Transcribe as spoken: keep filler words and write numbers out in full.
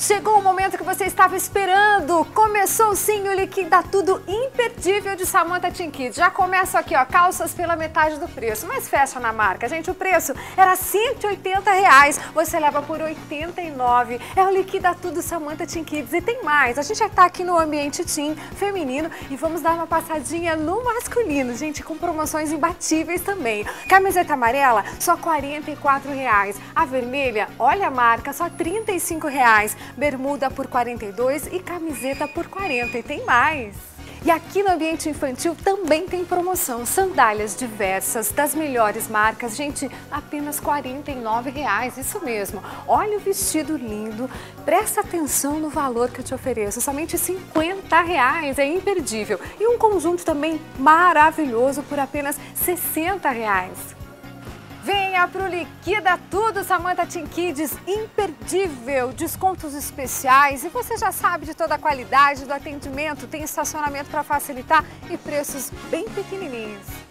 Chegou o momento que você estava esperando. Começou sim o Liquida Tudo imperdível de Samantha Team Kids. Já começa aqui, ó, calças pela metade do preço, mas fecha na marca. Gente, o preço era cento e oitenta reais, você leva por oitenta e nove. É o Liquida Tudo Samantha Team Kids. E tem mais, a gente já tá aqui no ambiente teen feminino e vamos dar uma passadinha no masculino, gente, com promoções imbatíveis também. Camiseta amarela, só quarenta e quatro reais. A vermelha, olha a marca, só trinta e cinco reais. Bermuda por quarenta e dois e camiseta por quarenta. E tem mais! E aqui no ambiente infantil também tem promoção. Sandálias diversas, das melhores marcas, gente, apenas quarenta e nove reais, isso mesmo. Olha o vestido lindo, presta atenção no valor que eu te ofereço, somente cinquenta reais, é imperdível. E um conjunto também maravilhoso por apenas sessenta reais. Venha pro Liquida Tudo Samantha Team Kids, imperdível, descontos especiais e você já sabe de toda a qualidade do atendimento, tem estacionamento para facilitar e preços bem pequenininhos.